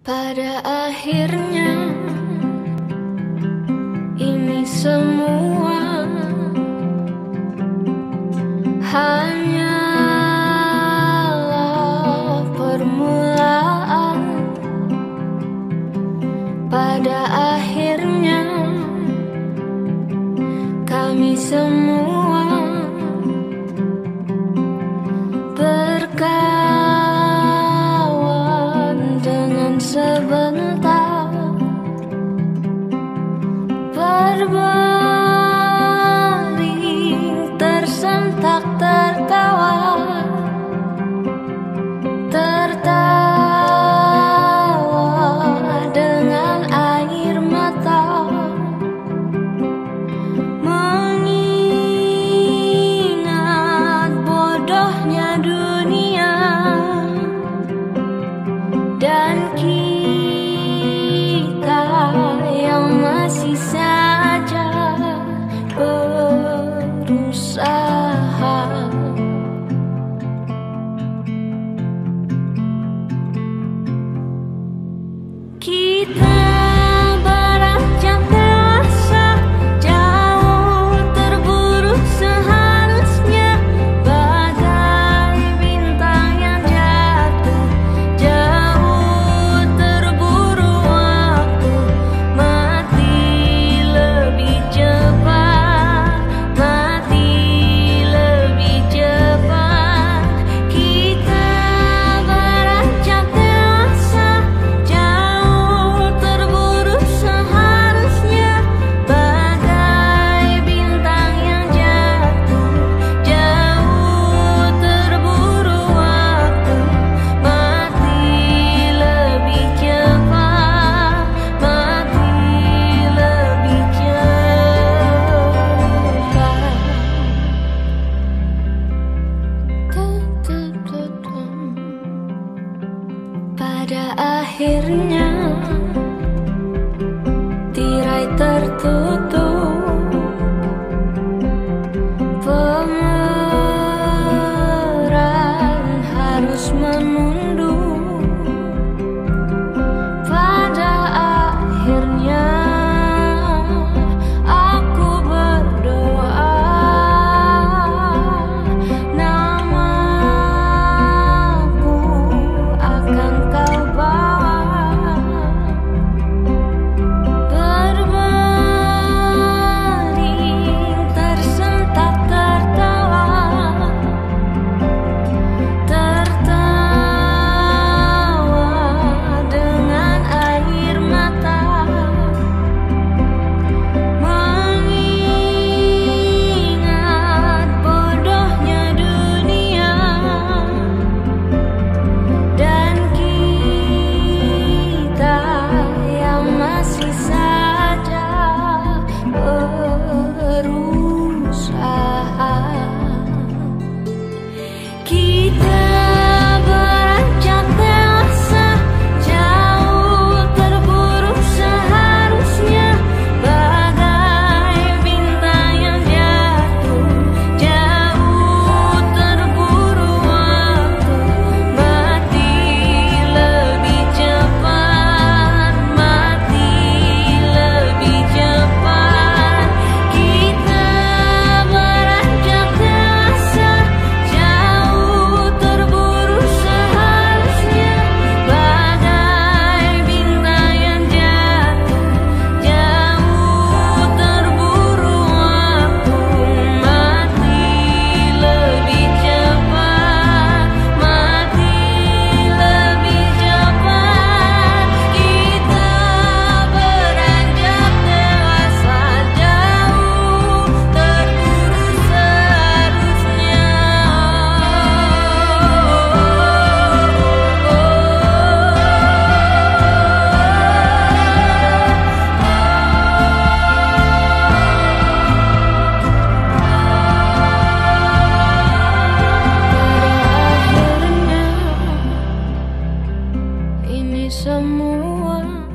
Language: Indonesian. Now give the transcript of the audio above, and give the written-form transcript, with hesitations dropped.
Pada akhirnya ini semua hanyalah permulaan. Pada akhirnya kami semua berkawan dengan sebentar, berbaring tersentak tertawa, tertawa dengan air mata, mengingat bodohnya dunia dan kita yang masih saja berusaha. Kita beranjak dewasa, jauh terburu seharusnya, bagai bintang yang jatuh, jauh terburu waktu, mati lebih cepat, mati lebih cepat. Kita beranjak dewasa, jauh terburu seharusnya, bagai bintang yang jatuh, jauh terburu waktu, mati lebih cepat, mati lebih cepat. Pada akhirnya tirai tertutup, pemeran harus menunduk. Pada akhirnya aku berdoa, namaku akan kau bawa, berbaring tersentak tertawa, tertawa dengan air mata, mengingat bodohnya dunia dan kita yang masih saja berusaha. Kita beranjak dewasa, jauh terburu seharusnya, bagai bintang yang jatuh, jauh terburu waktu, mati lebih cepat, mati lebih cepat. Kita beranjak dewasa, jauh terburu seharusnya, bagai bintang yang jatuh, jauh terburu waktu, mati lebih cepat, mati lebih cepat. Kita beranjak dewasa, jauh terburu seharusnya. Pada akhirnya ini semua